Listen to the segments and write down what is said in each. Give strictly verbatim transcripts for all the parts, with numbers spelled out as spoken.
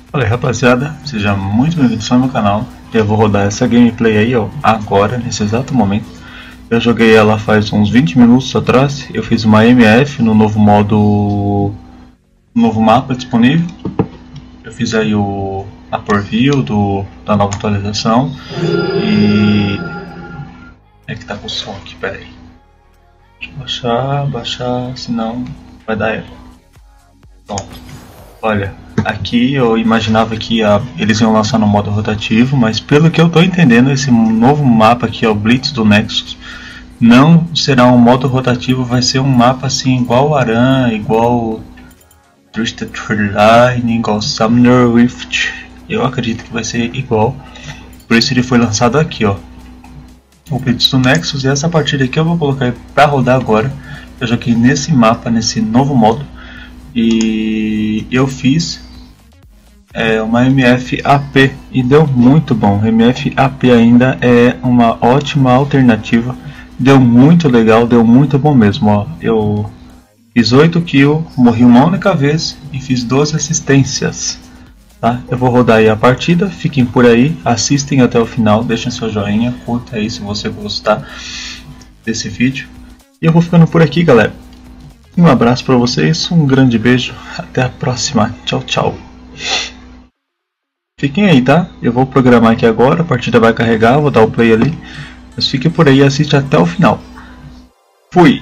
Fala aí, rapaziada, seja muito bem-vindo ao meu canal. Eu vou rodar essa gameplay aí, ó, agora, nesse exato momento. Eu joguei ela faz uns vinte minutos atrás. Eu fiz uma M F no novo modo, no novo mapa disponível. Eu fiz aí o a preview do, da nova atualização. E é que tá com som aqui, pera aí. Deixa eu baixar, baixar, senão vai dar erro. Pronto. Olha, aqui eu imaginava que a, eles iam lançar no modo rotativo, mas pelo que eu estou entendendo, esse novo mapa aqui, o Blitz do Nexus, não será um modo rotativo, vai ser um mapa assim igual Aran, igual Twisted Line, igual Summoner Rift. Eu acredito que vai ser igual, por isso ele foi lançado aqui, ó, o Blitz do Nexus. E essa partida aqui eu vou colocar para rodar agora. Eu joguei nesse mapa, nesse novo modo. E eu fiz é, uma M F A P e deu muito bom. M F A P ainda é uma ótima alternativa. Deu muito legal, deu muito bom mesmo. Ó. Eu fiz oito kills, morri uma única vez e fiz doze assistências. Tá? Eu vou rodar aí a partida. Fiquem por aí, assistem até o final, deixem seu joinha, curta aí se você gostar desse vídeo. E eu vou ficando por aqui, galera. Um abraço para vocês, um grande beijo, até a próxima, tchau, tchau. Fiquem aí, tá? Eu vou programar aqui agora, a partida vai carregar, vou dar o play ali. Mas fiquem por aí e assiste até o final. Fui!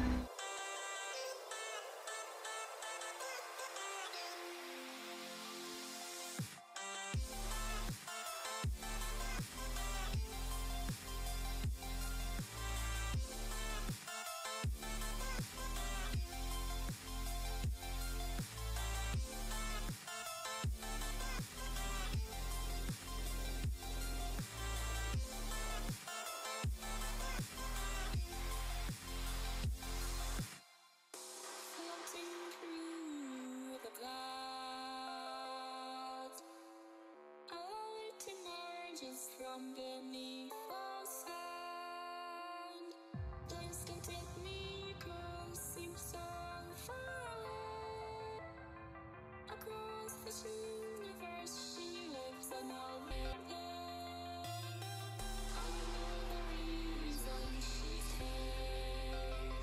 From beneath the sand, place can take me across, seems so far away. Across this universe, she lives another day. I know the reason she's here.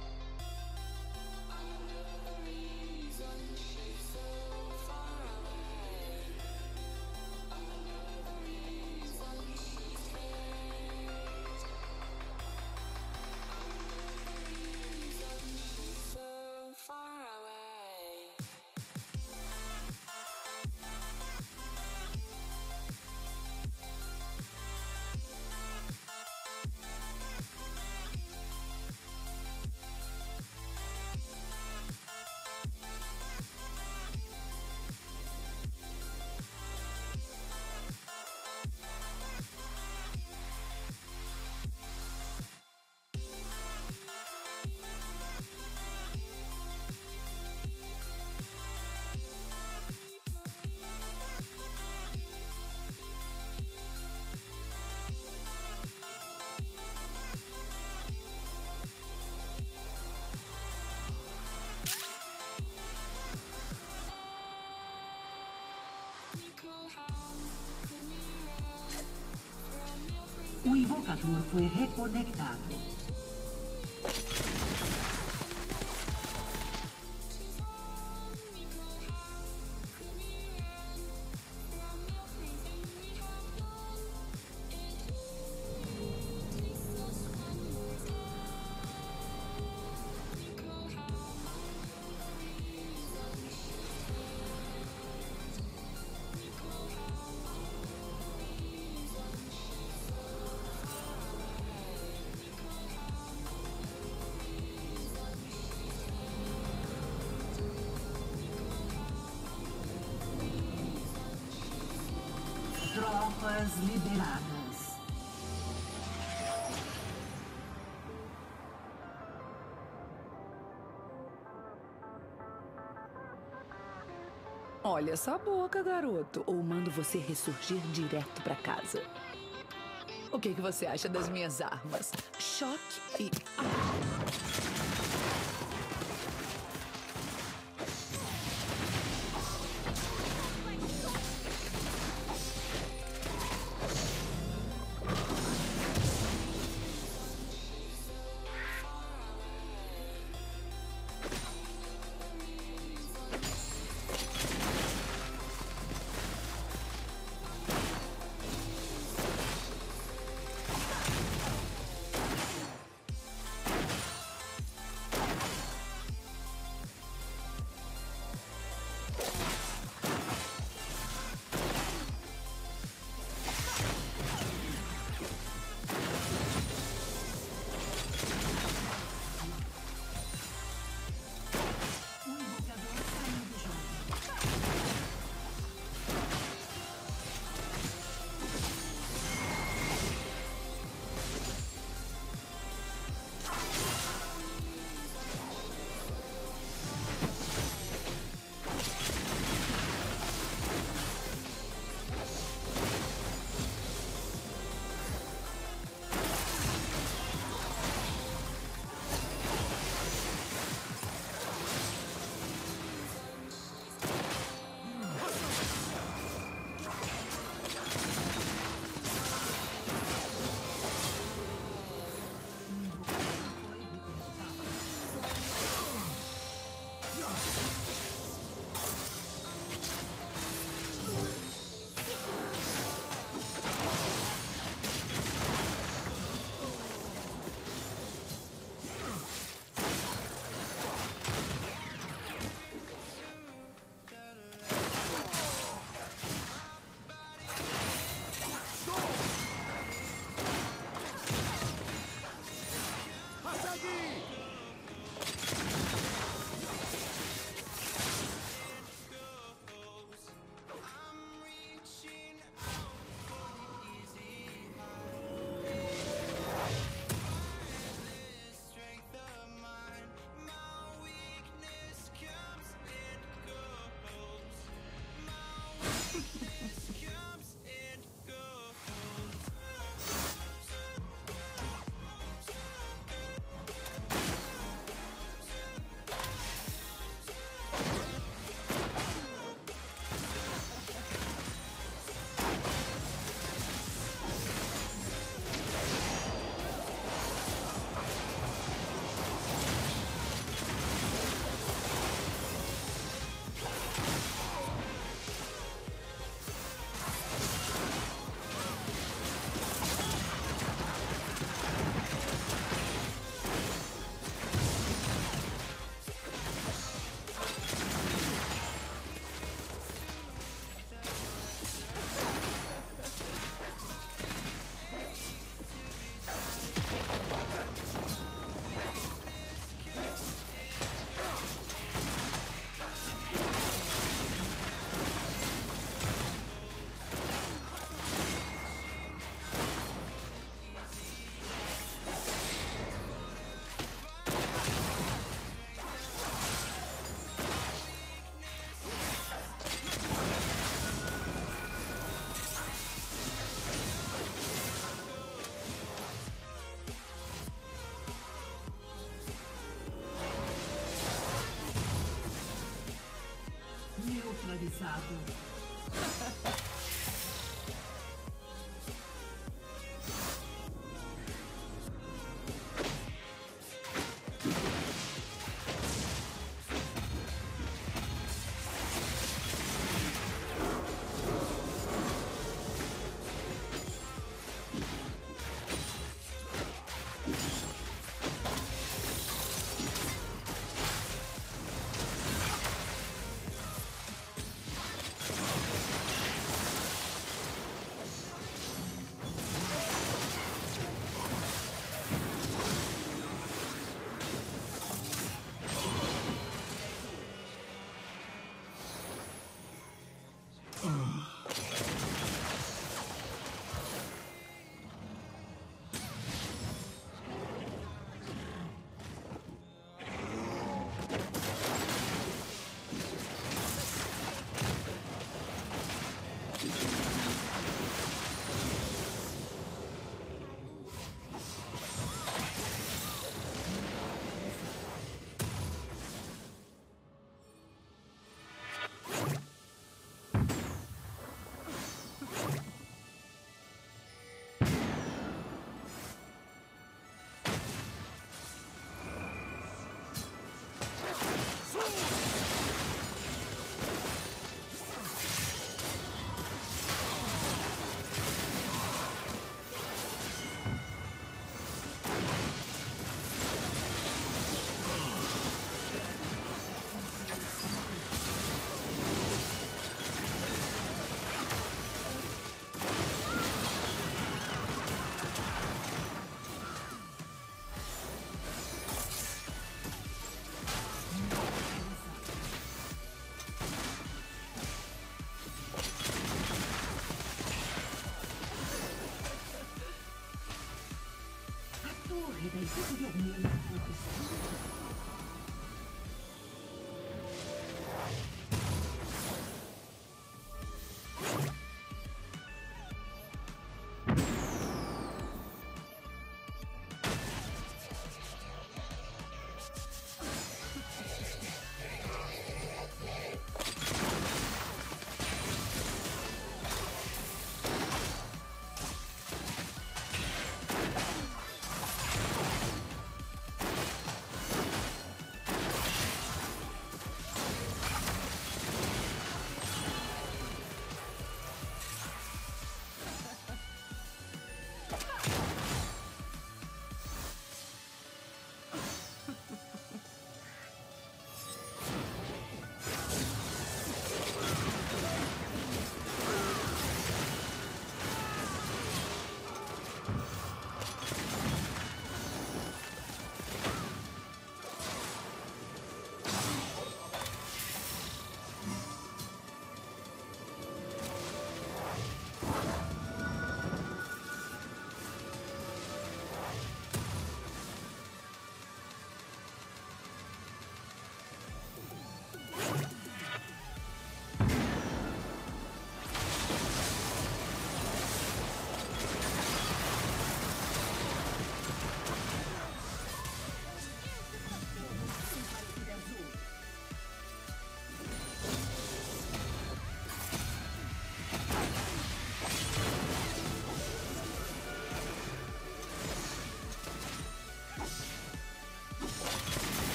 I know the reason she's so far away. I know the reason she's here. I know the reason she's so far away. O invocador foi reconectado. Tropas liberadas. Olha essa boca, garoto. Ou mando você ressurgir direto pra casa. O que, que você acha das minhas armas? Choque e... Ah. neutralizado. A torre da equipe vermelha foi destruída.